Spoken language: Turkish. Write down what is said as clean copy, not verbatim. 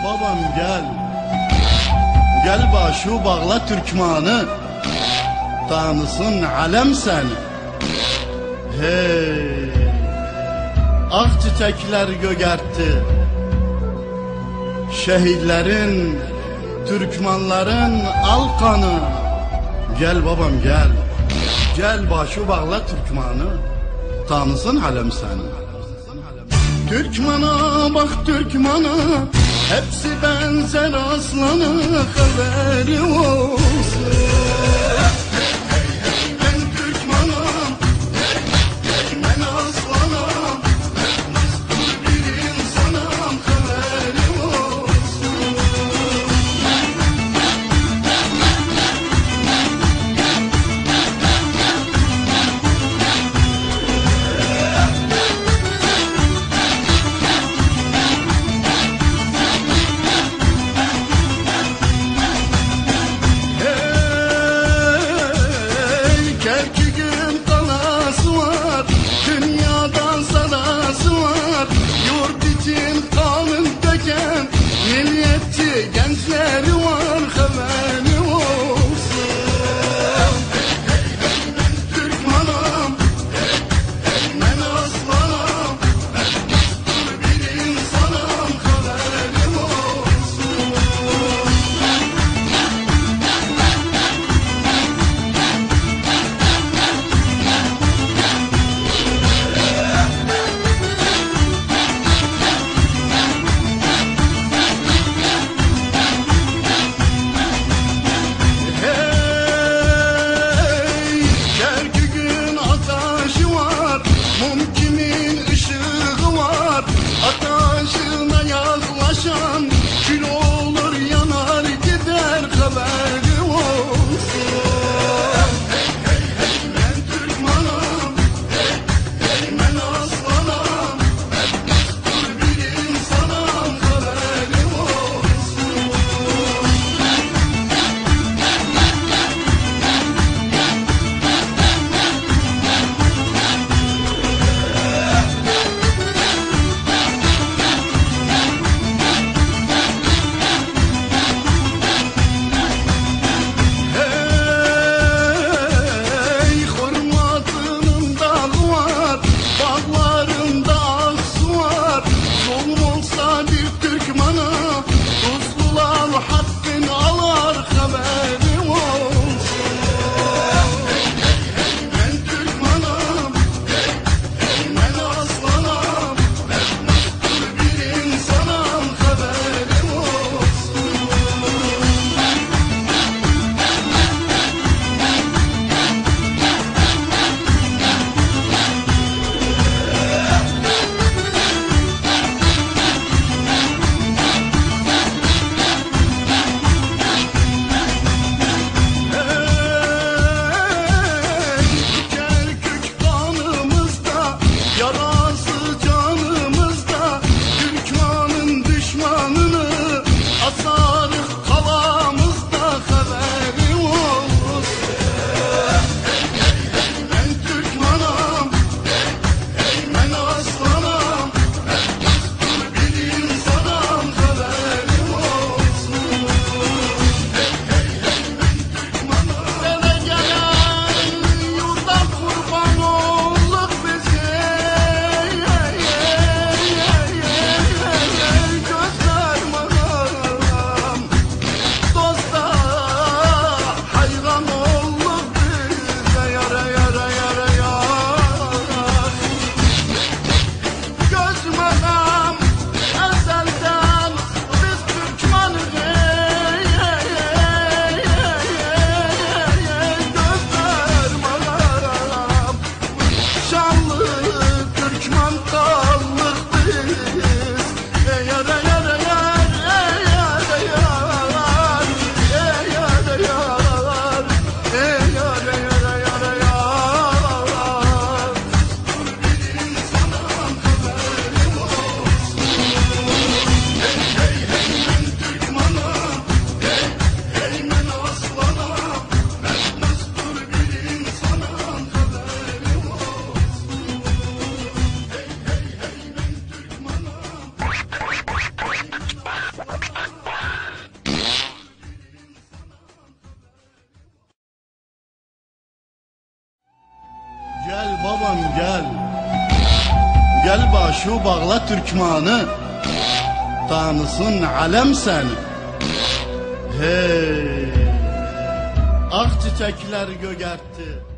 babam gel. Gel başı bağla Türkmanı, tanısın alem seni. Hey, ak çiçekler gögertti, şehitlerin, Türkmanların al kanı. Gel babam gel. Gel başı bağla Türkmanı, tanısın alem seni. Türkmana bak Türkmana, hepsi benzer aslana, haberi olsun. Ben Türkmanım, ben aslanım, nasıl bir insanım, haberi olsun. Kerkük'ün kalası var, dünyadan sanası var. Yurt için kanın döken milliyetçi gençleri var, haberi olsun. Ben Türkmanım, ben aslanım, nasıl bir insanım, haberi olsun. babam gel. Gel başı bağla Türkmanı, tanısın alem seni. Hey, ak çiçekler gögertti